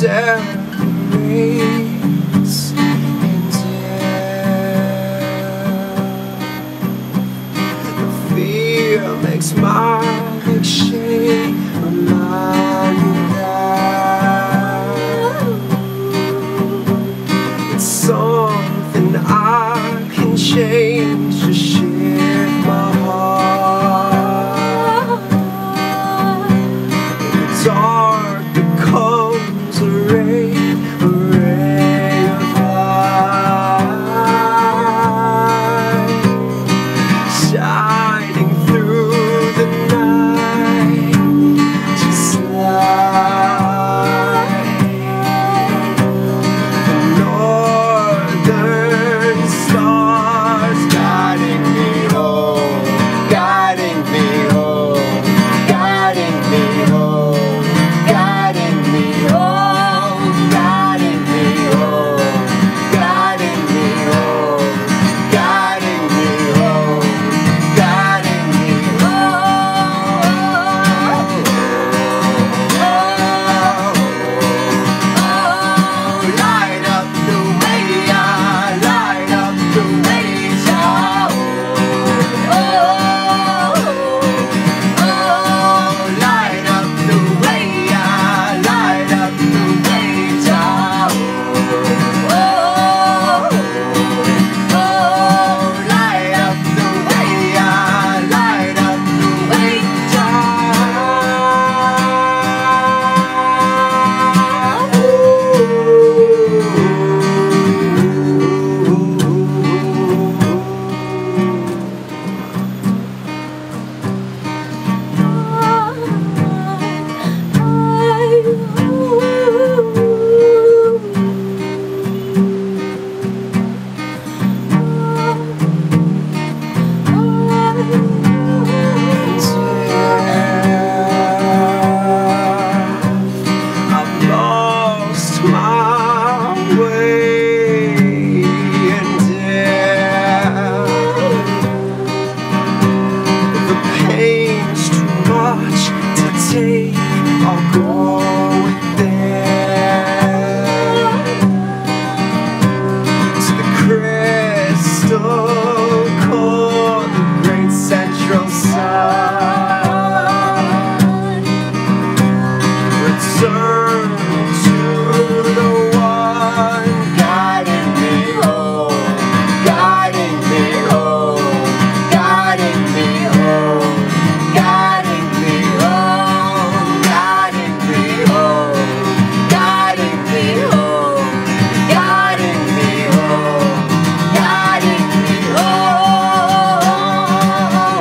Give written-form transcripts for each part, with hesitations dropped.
separates in death. The fear makes my legs shake, remind me that it's something I can change to shift my heart. In the dark becomes a ray of light, shining through the night, just like the northern stars, guiding me home, guiding me home, guiding me home, guiding me home, guiding me home, guiding me home, guiding me home, guiding me home. Light up the way, light up the way, light up the way, light up the way, light up the way, light up the way, I've lost my way in death. The pain's too much to take, I'll go with them to the crystal core, the great central sun. Return to the one guiding me home, guiding me home, guiding me home, guiding me home, guiding me home, guiding me home, guiding me home, guiding me home.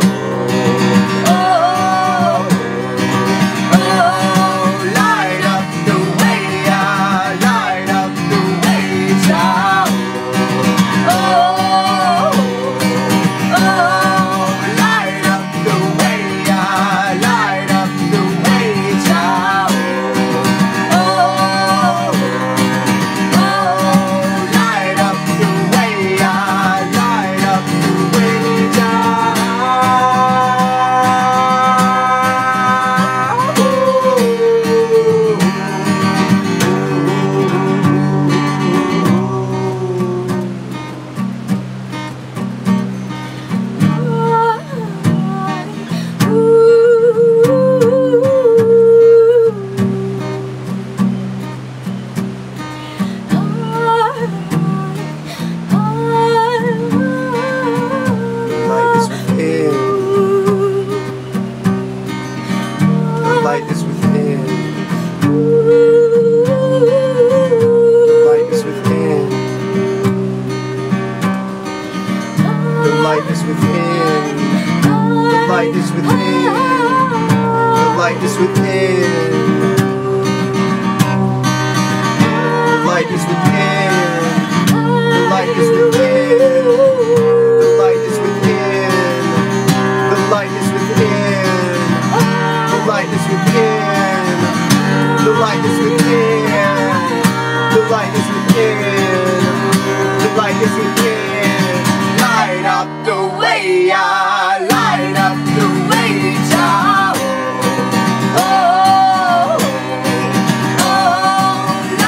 Light up the way, light up the way, child. Light up the way, light up the way, child. Light up the way, light up the way, light is within. The light is within. The light is within. The light is within. The light is within. The light is within. The light is within. The light is within. The light is within. The light is within. The light is within. The light is within. The light is within. Light up the way, light up the way, child. Oh, oh,